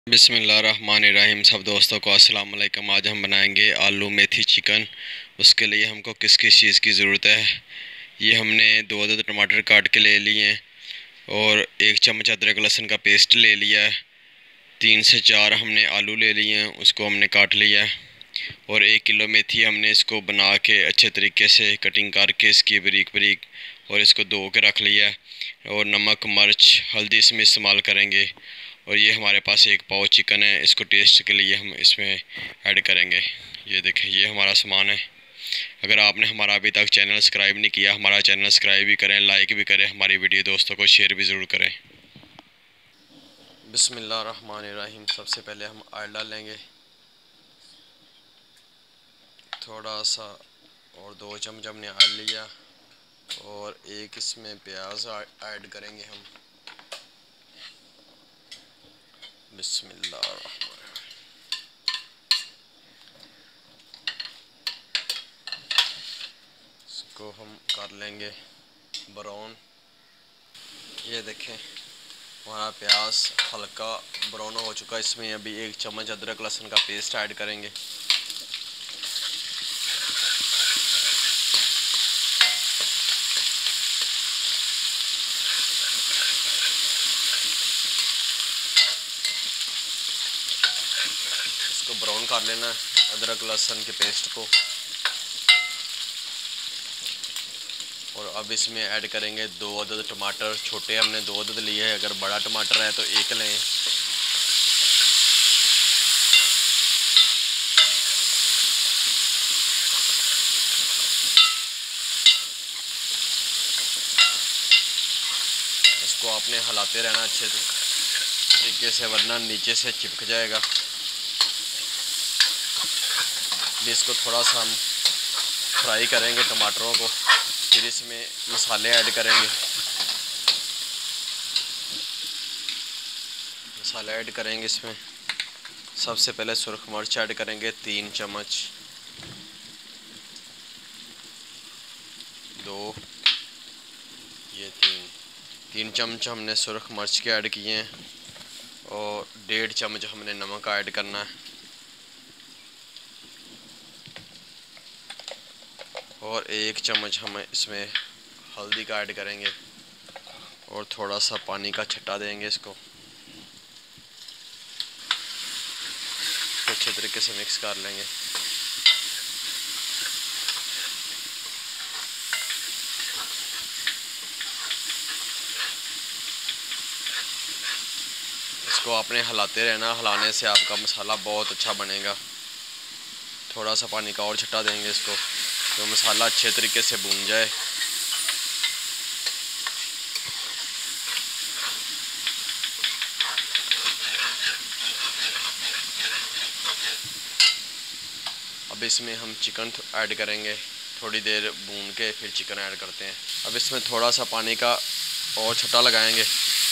बिस्मिल्लाहिर्रहमानिर्रहीम। सब दोस्तों को अस्सलाम वालेकुम। आज हम बनाएंगे आलू मेथी चिकन। उसके लिए हमको किस किस चीज़ की ज़रूरत है। ये हमने 2 टमाटर काट के ले लिए हैं और 1 चम्मच अदरक लहसुन का पेस्ट ले लिया है। 3 से 4 हमने आलू ले लिए हैं, उसको हमने काट लिया है। और 1 किलो मेथी हमने इसको बना के अच्छे तरीके से कटिंग करके इसकी बारीक बारीक और इसको धो के रख लिया है। और नमक मिर्च हल्दी इसमें इस्तेमाल करेंगे। और ये हमारे पास 1 पाव चिकन है, इसको टेस्ट के लिए हम इसमें ऐड करेंगे। ये देखें, ये हमारा सामान है। अगर आपने हमारा अभी तक चैनल सब्सक्राइब नहीं किया, हमारा चैनल सब्सक्राइब भी करें, लाइक भी करें, हमारी वीडियो दोस्तों को शेयर भी ज़रूर करें। बिस्मिल्लाहिर्रहमानिर्रहीम। सबसे पहले हम ऑयल डालेंगे थोड़ा सा, और 2 चम्मच हमने ऑयल लिया और एक इसमें प्याज ऐड करेंगे हम। बिस्मिल्लाह, इसको हम कर लेंगे ब्राउन। ये देखें, हमारा प्याज हल्का ब्राउन हो चुका है। इसमें अभी 1 चम्मच अदरक लहसुन का पेस्ट ऐड करेंगे। इसको ब्राउन कर लेना है, अदरक लहसुन के पेस्ट को। और अब इसमें ऐड करेंगे 2 टमाटर। छोटे हमने 2 लिए हैं, अगर बड़ा टमाटर है तो 1 लें। इसको आपने हिलाते रहना अच्छे तरीके से, वरना नीचे से चिपक जाएगा। भी इसको थोड़ा सा हम फ्राई करेंगे टमाटरों को, फिर इसमें मसाले ऐड करेंगे। मसाला ऐड करेंगे इसमें सबसे पहले सुरख मिर्च ऐड करेंगे 3 चम्मच, 2, ये 3 चम्मच हमने सुरख मिर्च के ऐड किए हैं। और 1.5 चम्मच हमने नमक ऐड करना है। और 1 चम्मच हम इसमें हल्दी का ऐड करेंगे और थोड़ा सा पानी का छट्टा देंगे। इसको अच्छे तरीके से मिक्स कर लेंगे। इसको आपने हिलाते रहना, हिलाने से आपका मसाला बहुत अच्छा बनेगा। थोड़ा सा पानी का और छट्टा देंगे इसको, तो मसाला अच्छे तरीके से भून जाए। अब इसमें हम चिकन ऐड करेंगे, थोड़ी देर भून के फिर चिकन ऐड करते हैं। अब इसमें थोड़ा सा पानी का और छट्टा लगाएंगे।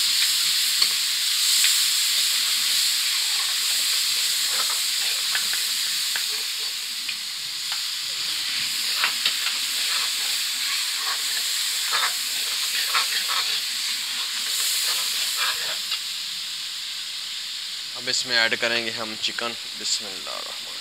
अब इसमें ऐड करेंगे हम चिकन। बिस्मिल्लाह।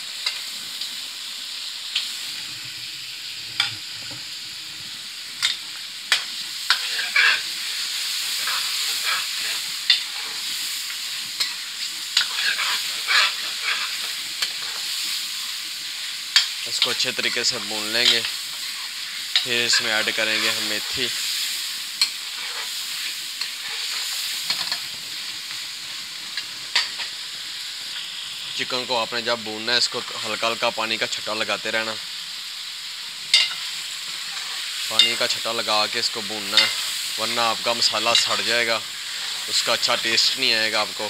इसको अच्छे तरीके से भून लेंगे, फिर इसमें ऐड करेंगे हम मेथी। चिकन को आपने जब भूनना है, इसको हल्का हल्का पानी का छट्टा लगाते रहना। पानी का छट्टा लगा के इसको भूनना है, वरना आपका मसाला सड़ जाएगा, उसका अच्छा टेस्ट नहीं आएगा आपको।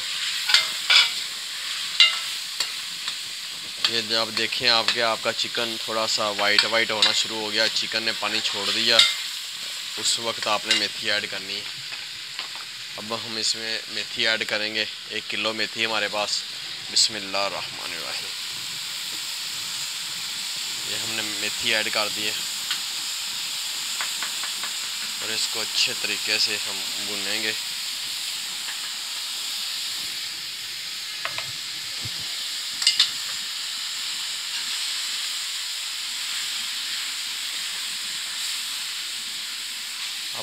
ये जब देखें आपका चिकन थोड़ा सा वाइट वाइट होना शुरू हो गया, चिकन ने पानी छोड़ दिया, उस वक्त आपने मेथी ऐड करनी है। अब हम इसमें मेथी ऐड करेंगे। 1 किलो मेथी हमारे पास। बिस्मिल्लाहिर्रहमानिर्रहीम। ये हमने मेथी ऐड कर दी है और इसको अच्छे तरीके से हम भूनेंगे।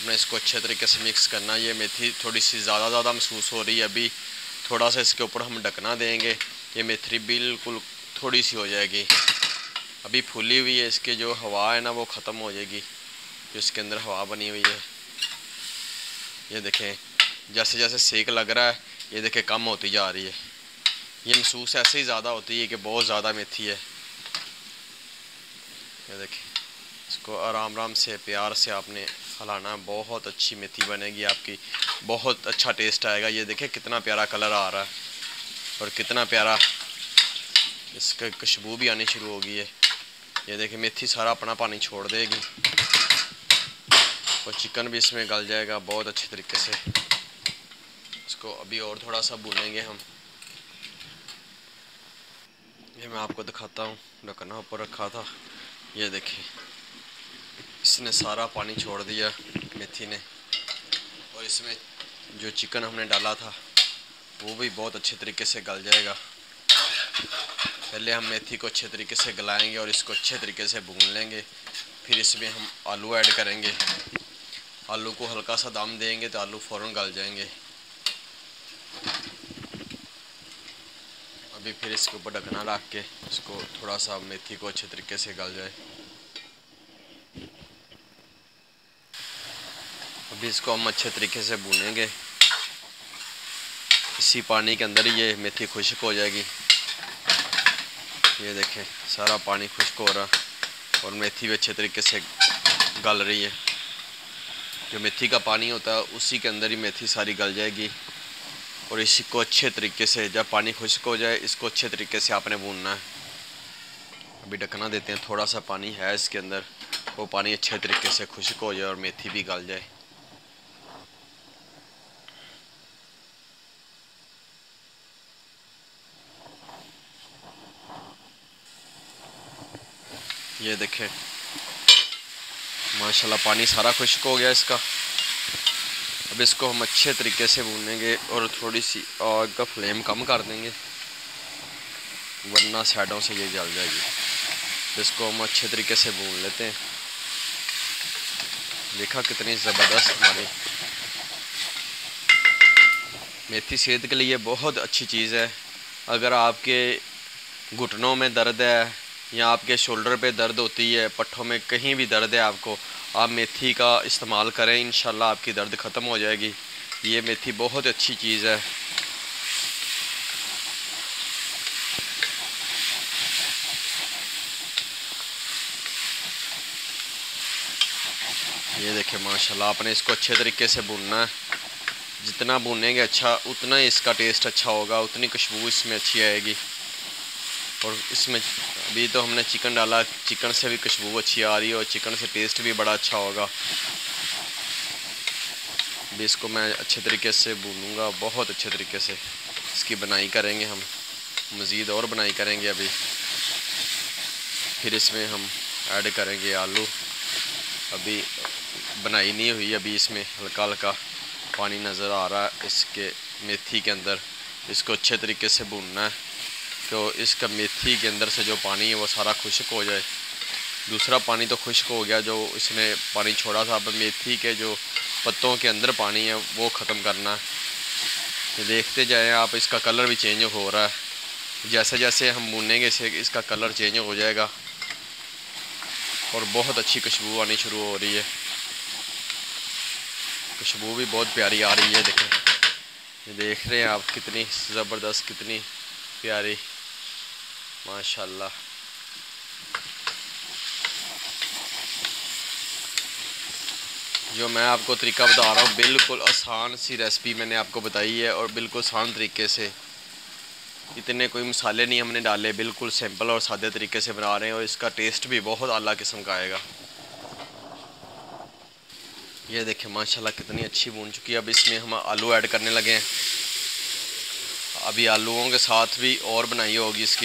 आपने इसको अच्छे तरीके से मिक्स करना। ये मेथी थोड़ी सी ज़्यादा महसूस हो रही है, अभी थोड़ा सा इसके ऊपर हम ढकना देंगे। ये मेथी बिल्कुल थोड़ी सी हो जाएगी, अभी फूली हुई है, इसके जो हवा है ना वो ख़त्म हो जाएगी, जो इसके अंदर हवा बनी हुई है। ये देखें जैसे जैसे सेक लग रहा है, ये देखें कम होती जा रही है। ये महसूस ऐसे ही ज़्यादा होती है कि बहुत ज़्यादा मेथी है। ये देखें, इसको आराम आराम से प्यार से आपने हलाना, बहुत अच्छी मेथी बनेगी आपकी, बहुत अच्छा टेस्ट आएगा। ये देखें कितना प्यारा कलर आ रहा है और कितना प्यारा इसका खुशबू भी आनी शुरू हो गई है। ये देखें मेथी सारा अपना पानी छोड़ देगी और चिकन भी इसमें गल जाएगा बहुत अच्छे तरीके से। इसको अभी और थोड़ा सा भूनेंगे हम। ये मैं आपको दिखाता हूँ, ढक्कन ऊपर रखा था, ये देखें इसने सारा पानी छोड़ दिया मेथी ने, और इसमें जो चिकन हमने डाला था वो भी बहुत अच्छे तरीके से गल जाएगा। पहले हम मेथी को अच्छे तरीके से गलाएंगे और इसको अच्छे तरीके से भून लेंगे, फिर इसमें हम आलू ऐड करेंगे। आलू को हल्का सा दम देंगे तो आलू फ़ौरन गल जाएंगे। अभी फिर इसके ऊपर ढकना रख के इसको थोड़ा सा मेथी को अच्छे तरीके से गल जाए। अभी इसको हम अच्छे तरीके से भूनेंगे, इसी पानी के अंदर ये मेथी खुश्क हो जाएगी। ये देखें सारा पानी खुश्क हो रहा और मेथी भी अच्छे तरीके से गल रही है। जो मेथी का पानी होता है उसी के अंदर ही मेथी सारी गल जाएगी। और इसको अच्छे तरीके से जब पानी खुश्क हो जाए इसको अच्छे तरीके से आपने भूनना है। अभी ढकना देते हैं, थोड़ा सा पानी है इसके अंदर, वो पानी अच्छे तरीके से खुश्क हो जाए और मेथी भी गल जाए। ये देखें माशाल्लाह पानी सारा खुश्क हो गया इसका। अब इसको हम अच्छे तरीके से भूनेंगे और थोड़ी सी आग का फ्लेम कम कर देंगे वरना साइडों से ये जल जाएगी। इसको हम अच्छे तरीके से भून लेते हैं। देखा कितनी ज़बरदस्त हमारी मेथी सेहत के लिए बहुत अच्छी चीज़ है। अगर आपके घुटनों में दर्द है या आपके शोल्डर पे दर्द होती है, पट्ठों में कहीं भी दर्द है आपको, आप मेथी का इस्तेमाल करें, इंशाल्लाह आपकी दर्द ख़त्म हो जाएगी। ये मेथी बहुत अच्छी चीज़ है। ये देखें माशाल्लाह आपने इसको अच्छे तरीके से भूनना है। जितना भूनेंगे अच्छा उतना ही इसका टेस्ट अच्छा होगा, उतनी खुशबू इसमें अच्छी आएगी। और इसमें अभी तो हमने चिकन डाला, चिकन से भी खुशबू अच्छी आ रही है और चिकन से टेस्ट भी बड़ा अच्छा होगा। अभी इसको मैं अच्छे तरीके से भूनूंगा, बहुत अच्छे तरीके से इसकी बनाई करेंगे हम, मज़ीद और बनाई करेंगे। अभी फिर इसमें हम ऐड करेंगे आलू। अभी बनाई नहीं हुई, अभी इसमें हल्का हल्का पानी नज़र आ रहा है इसके मेथी के अंदर। इसको अच्छे तरीके से भूनना है तो इसका मेथी के अंदर से जो पानी है वो सारा खुश्क हो जाए। दूसरा पानी तो खुश्क हो गया जो इसने पानी छोड़ा था, अब मेथी के जो पत्तों के अंदर पानी है वो ख़त्म करना है। ये देखते जाएं आप, इसका कलर भी चेंज हो रहा है। जैसे जैसे हम भूनेंगे से इसका कलर चेंज हो जाएगा और बहुत अच्छी खुशबू आनी शुरू हो रही है। खुशबू भी बहुत प्यारी आ रही है। देखें, ये देख रहे हैं आप कितनी ज़बरदस्त, कितनी प्यारी माशाल्लाह। जो मैं आपको तरीका बता रहा हूँ बिल्कुल आसान सी रेसिपी मैंने आपको बताई है और बिल्कुल आसान तरीके से, इतने कोई मसाले नहीं हमने डाले, बिल्कुल सिंपल और सादे तरीके से बना रहे हैं और इसका टेस्ट भी बहुत आला किस्म का आएगा। ये देखें माशाल्लाह कितनी अच्छी भून चुकी है। अब इसमें हम आलू ऐड करने लगे हैं। अभी आलूओं के साथ भी और बनाई होगी इसकी।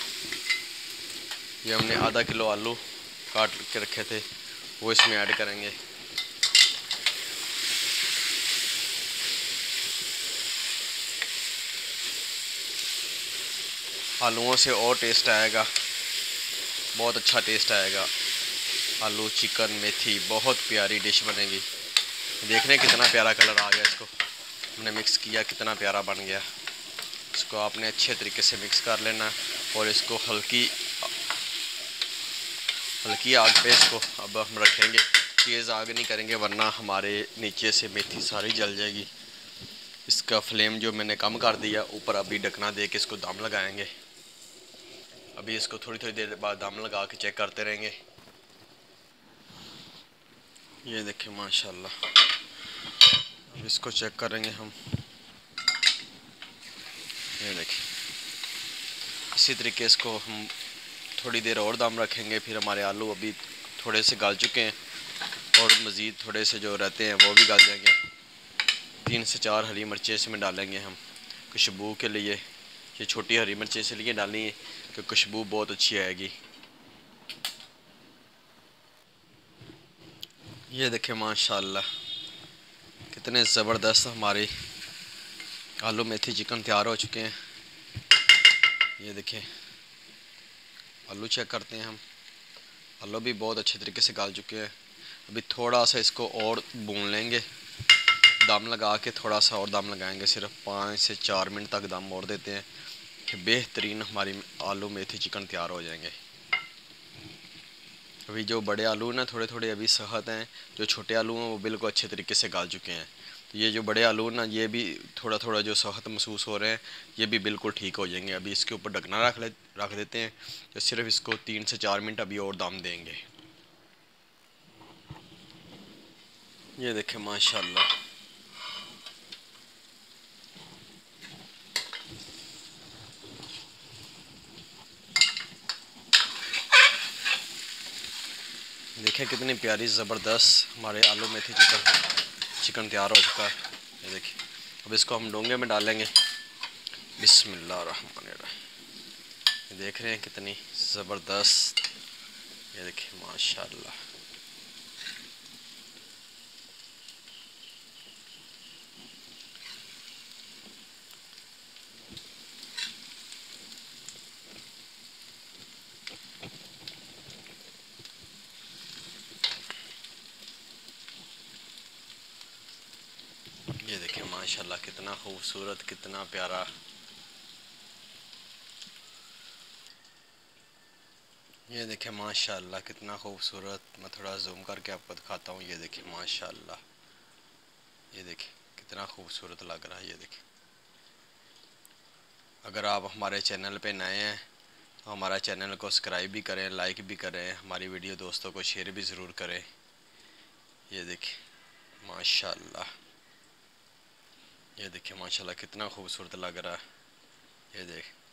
ये हमने आधा किलो आलू काट के रखे थे वो इसमें ऐड करेंगे। आलूओं से और टेस्ट आएगा, बहुत अच्छा टेस्ट आएगा। आलू चिकन मेथी बहुत प्यारी डिश बनेगी। देख रहे हैं कितना प्यारा कलर आ गया। इसको हमने मिक्स किया, कितना प्यारा बन गया। इसको आपने अच्छे तरीके से मिक्स कर लेना और इसको हल्की आग पे इसको अब हम रखेंगे। तेज़ आग नहीं करेंगे वरना हमारे नीचे से मेथी सारी जल जाएगी। इसका फ्लेम जो मैंने कम कर दिया, ऊपर अभी ढकना दे के इसको दम लगाएंगे। अभी इसको थोड़ी देर बाद दम लगा के चेक करते रहेंगे। ये देखिए माशाल्लाह, अब इसको चेक करेंगे हम। ये देखिए इसी तरीके इसको हम थोड़ी देर और दम रखेंगे। फिर हमारे आलू अभी थोड़े से गल चुके हैं और मज़ीद थोड़े से जो रहते हैं वो भी गल जाएंगे। 3 से 4 हरी मिर्चें इसमें डालेंगे हम खुशबू के लिए। ये छोटी हरी मिर्चें इसलिए डाली है कि खुशबू बहुत अच्छी आएगी। ये देखें माशाल्लाह कितने ज़बरदस्त हमारे आलू मेथी चिकन तैयार हो चुके हैं। ये देखें आलू चेक करते हैं हम। आलू भी बहुत अच्छे तरीके से गल चुके हैं। अभी थोड़ा सा इसको और भून लेंगे, दम लगा के थोड़ा सा और दम लगाएंगे। सिर्फ 5 से 4 मिनट तक दम और देते हैं कि बेहतरीन हमारी आलू मेथी चिकन तैयार हो जाएंगे। अभी जो बड़े आलू ना थोड़े अभी सहत हैं, जो छोटे आलू हैं वो बिल्कुल अच्छे तरीके से गल चुके हैं। तो ये जो बड़े आलू ना ये भी थोड़ा जो सहत महसूस हो रहे हैं, ये भी बिल्कुल ठीक हो जाएंगे। अभी इसके ऊपर ढकना रख देते हैं। तो सिर्फ इसको 3 से 4 मिनट अभी और दम देंगे। ये देखें माशाल्लाह देखें कितनी प्यारी ज़बरदस्त हमारे आलू मेथी चिकन तैयार हो चुका है। ये देखिए अब इसको हम डोंगे में डालेंगे। बिस्मिल्लाहिर्रहमानिर्रहीम। देख रहे हैं कितनी ज़बरदस्त। ये देखिए माशाल्लाह। ये देखिए माशाल्लाह कितना खूबसूरत, कितना प्यारा। ये देखें माशाल्लाह कितना खूबसूरत। मैं थोड़ा जूम करके आपको दिखाता हूँ। ये देखिए माशाल्लाह, ये देखिए कितना खूबसूरत लग रहा है। ये देखिए अगर आप हमारे चैनल पे नए हैं तो हमारा चैनल को सब्सक्राइब भी करें, लाइक भी करें, हमारी वीडियो दोस्तों को शेयर भी ज़रूर करें। ये देखिए माशाल्लाह, ये देखिए माशाल्लाह कितना खूबसूरत लग रहा है। ये देख